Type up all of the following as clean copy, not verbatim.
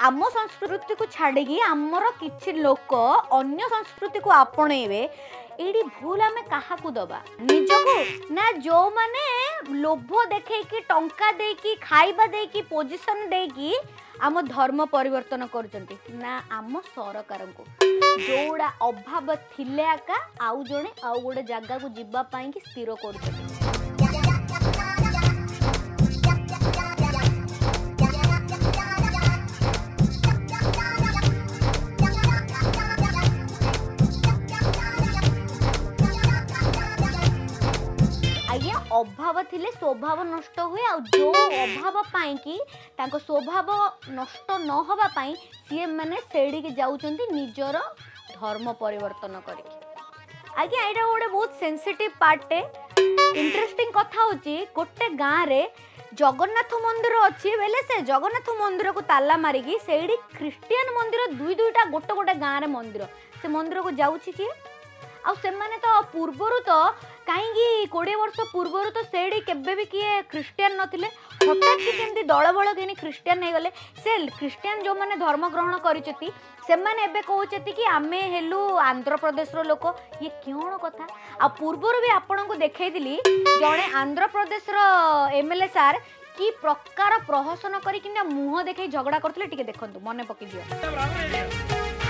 आम संस्कृति को छाड़ी आमर किछि लोक अन्य संस्कृति को आपणेबे एडी भूल आम क्या दबा निजको ना जो माने लोभ देखेकी टंका देकी खाइबा देकी पोजिशन देकी आम धर्म परिवर्तन करजंती ना आम सरकार को जोड़ा अभाव थिले आका आउ जणे आउ गोटे जगह को जिबा पाई कि स्थिर करजंती। अभाव थिले स्वभाव नष्ट हुए आ जो अभाव पाई कि तांको स्वभाव नष्ट न होबा पाई सी माने सेडी के जाउचंती निजर धर्म परिवर्तन करिक। आज्ञा एटा गोटे बहुत सेंसिटिव पार्ट इंटरेस्टिंग कथा होची गोटे गाँ रे जगन्नाथ मंदिर अच्छी बेले से जगन्नाथ मंदिर को ताला मारिकी सेडी ख्रिस्टियन मंदिर दुईटा गोटे गोटे गाँ रे मंदिर से मंदिर को जाउची कि आ से माने तो पूर्वरु तो कहीं 20 वर्ष पूर्वर तो सेडी केबे भी किए ख्रिस्टियन नथिले हठात कि केमती दल बल कि ख्रिस्टियन हो गले से ख्रिस्टियन जो माने धर्म ग्रहण करिसेती से माने एबे कहउचेती कि आमे हेलु आंध्र प्रदेश रो लोक ये क्यों कथा आ पूर्वर भी आपन को देखैदिली जणे आंध्र प्रदेश रो एमएलए सार की प्रकार प्रहसन करी किना मुह देखै झगड़ा करथले टिके देखंतु मने पकि दियो।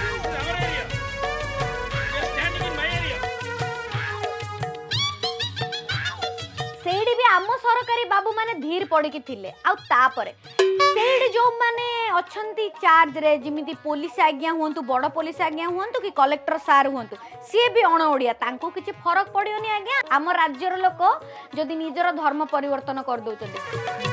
आम सरकारी बाबू माने धीर पड़िकी थिले आ तापरे सेड जो माने अछंती चार्ज रे जिमिति पुलिस आज्ञा हुंतु बड़ पुलिस आज्ञा हुंतु कि कलेक्टर सार हुंतु सी भी अण ओडिया तांको किछि फरक पड़ियोनी आज्ञा आम राज्यर लोक जदि निजर धर्म परिवर्तन कर दउचंती।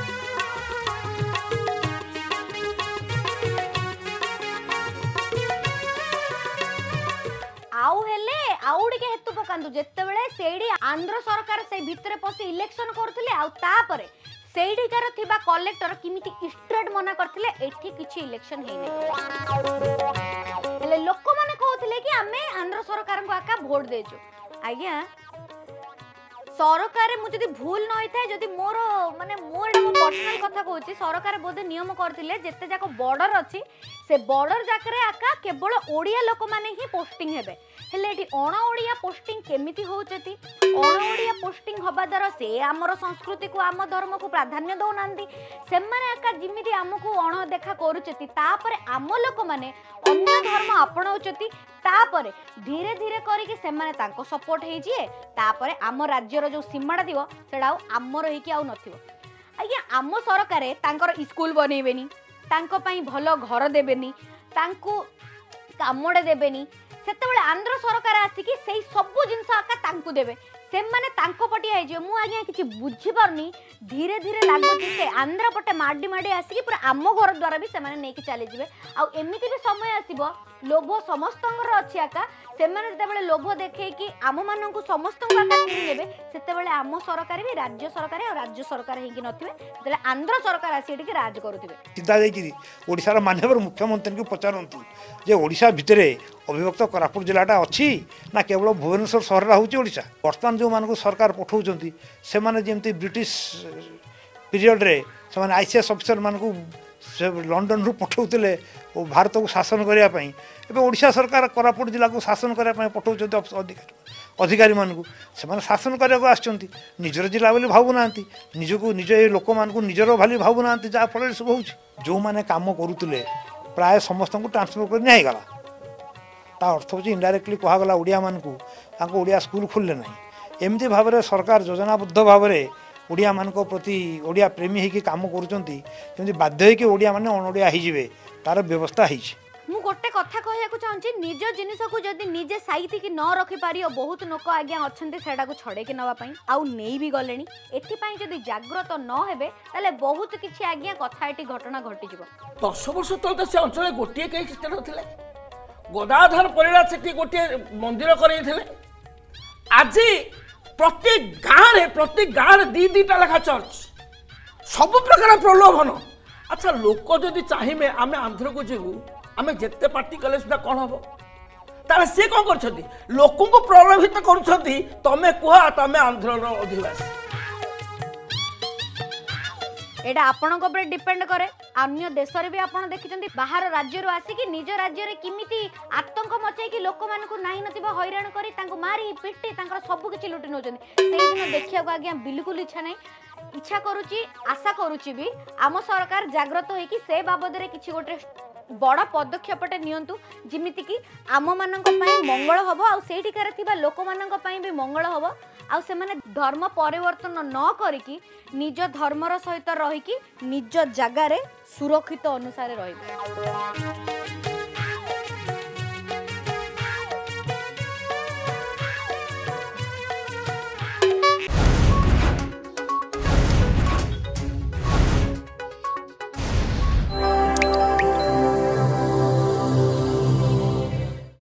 आउ हेले आउडी के हेतु पकांतु जेते बेले सेडी आंध्र सरकार से भीतर पसी इलेक्शन करथिले आ तापरे सेडीकार थिबा कलेक्टर किमिति स्ट्रेट मना करथिले एठी किछि इलेक्शन हेइ नै हेले लोक माने कहथिले कि आमे आंध्र सरकार को आका वोट देजो आज्ञा सरकार मुझे भूल न होता है जदि मोर माने मोर पर्सनल कथा कहूँ सरकार बोधे नियम करथिले जेते जाक बॉर्डर अच्छी से बॉर्डर जाकरे आका केवल ओडिया लोक माने ही पोस्टिंग हेबे हेले एठी अण ओडिया पोस्टिंग केमिति होउचेती अण ओडिया पोस्टिंग हबा द्वारा से आमर संस्कृति को आम धर्म को प्राधान्य दौ नांदी से माने आका जिमिति हमकु अण देखा करूचेती तापरे आम लोक माने अन्य धर्म अपनाउचेती तापरे धीरे धीरे करिके से माने तांको सपोर्ट हेइ जिए तापरे आम राज्यर जो सीमाटा थिबो सेडा आमर हेकि आउ नथिबो आज्ञा आम सरकार तांकर स्कूल बनेबेनी तांको पई भलो घर देबेनी तांको कामडे देबेनी सेतेबेले आंध्र सरकार आसिकी सेही सब जिंस आका तांको देबे से माने तांको पटिया हे जे मु आज्ञा किछि बुझी परनी धीरे धीरे लागुची से आंध्र पटे माडी माडी आसिकी पूरा आम घर द्वारा भी से माने नेकी चली जिवे आ एमिति भी समय आसीबो लोभ समस्तंगर अछि आका से माने जेतेबेले लोभ देखै कि आम माननकु समस्तंग आका किनि नेबे सेतेबेले आम सरकार भी राज्य सरकार और राज्य सरकार हेकि नथिबे सेतेबेले आंध्र सरकार आसी एटिके राज करूथिबे सीधा जाई ओडिसा माननीय मुख्यमंत्री को पचारंतु जे ओडिसा भितरे अविभक्त कोरापुट जिलाटा अच्छी ना केवल भुवनेश्वर सहर होची ओडिसा वर्तमान जो मानक सरकार पठाउचंती से माने जेमती ब्रिटिश पीरियड रे से माने आईसीएस ऑफिसर मानक लंडन रु पठाउतले ओ भारत को शासन करिया पई एबे ओडिसा सरकार कोरापुट जिला को शासन करिया पई पठाउचंती अधिकारी मानक से माने शासन करिया को आछंती निजर जिला बोली भाबु नांती निजको निज लोक मानक निजर भाली भाबु नांती जा फल सब होउची जो माने काम करूतले प्राय समस्त को ट्रांसफर कर नहीं गला ता अर्थ हूँ इनडायरेक्टली कहगला ओडिया मानकू तांको ओडिया स्कूल खुलले नहीं एमती भाव में सरकार योजनाबद्ध भाव में ओडिया मान प्रति ओडिया प्रेमी होगी काम करुँच बाध्य हो ओडिया माने अणओडिया होइजिवे तार व्यवस्था होइछि। मु गोटे कथा कहया चाहूँगी निज जिनिस को जदि निजे साइति की न रखि पारि बहुत लोक आज्ञा अच्छे सेटा को छड़े के नवा पई आउ नहीं भी गले एथिपाई जदि जागृत न हेबे ताले बहुत किछि आज्ञा कथा एटी घटना घटी जिवो 10 वर्ष तल से अंचल गोटे कई सिस्टम होथिले गदाधर परिला से गोटे मंदिर कर आज प्रत्येक गाँव में दी दीटा लेखा चर्च सब प्रकार प्रलोभन। अच्छा लोक जदि चाहिए आम आंध्र को जीवु आम जिते पार्टी कले सुधा कौन हम ताले सी कौन कर लोक को प्रलोभित कर कह तमें आंध्र अधिवासी एटा आपणक ऊपर डिपेंड करे। अन्य देश रे भी आपण देखिचंती बाहर राज्य रो आसी कि निज राज्य रे किमिति आतंक मचाई कि लोक मान को नाही नथिबा हैरान करी तांको मारी पिटी तांकर सब किछि लुटि नउचंती सेही दिन देखिया को आज्ञा बिल्कुल इच्छा नै। इच्छा करूची आशा करूची भी आम सरकार जागृत होई कि से बाबद रे किछि गोटे बड़ पदक्षेपटे नियंतु जिमिति कि आम मानक पई मंगल हबो आ सेठिकार थिबा लोक मानक पई भी मंगल हबो आ से माने धर्म परिवर्तन न करिकि निज धर्मर सहित रही कि निज जगार सुरक्षित अनुसार रही।